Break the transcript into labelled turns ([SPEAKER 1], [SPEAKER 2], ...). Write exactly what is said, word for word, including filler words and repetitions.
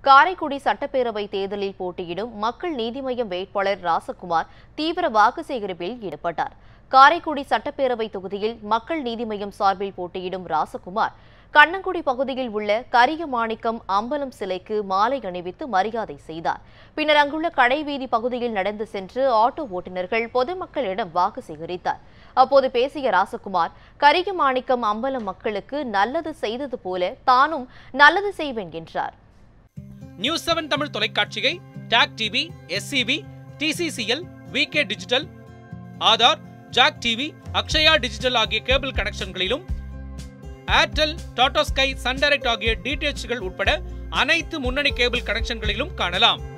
[SPEAKER 1] காரைக்குடி சட்டப்பேரவை தேர்தலில் போட்டியிடும் மக்கள் நீதி மய்யம் வேட்பாளர் ராசகுமார் தீவிர வாக்கு சேகரிப்பில் ஈடுபட்டார். காரைக்குடி சட்டப்பேரவை தொகுதியில் மக்கள் நீதி மய்யம் சார்பில் போட்டியிடும் ராசகுமார் கண்ணங்குடி பகுதியில் உள்ள கரியமாணிக்கம் அம்பலம் சிலைக்கு மாலை அணிவித்து மரியாதை செய்தார். பின்னர் அங்குள்ள கடைவீதி பகுதியில் நடந்து சென்று ஆட்டோ ஓட்டுநர்கள் பொதுமக்களிடம் வாக்கு சேகரித்தார். அப்போது பேசிய ராசகுமார், கரியமாணிக்கம் அம்பலம் மக்களுக்கு நல்லது செய்தது போல தானும் நல்லது செய்வேன் என்றார்.
[SPEAKER 2] நியூஸ் செவன் தமிழ் தொலைக்காட்சியை TAC TV, SCV, TCCL, VK digital, Aadhaar, Jack TV, Akshaya digital ஆகிய கேபிள் கனெக்ஷன்களிலும், Airtel, Tata Sky, Sun Direct ஆகிய டிடிஎச்கள் உட்பட அனைத்து முன்னணி கேபிள் கனெக்ஷன்களிலும் காணலாம்.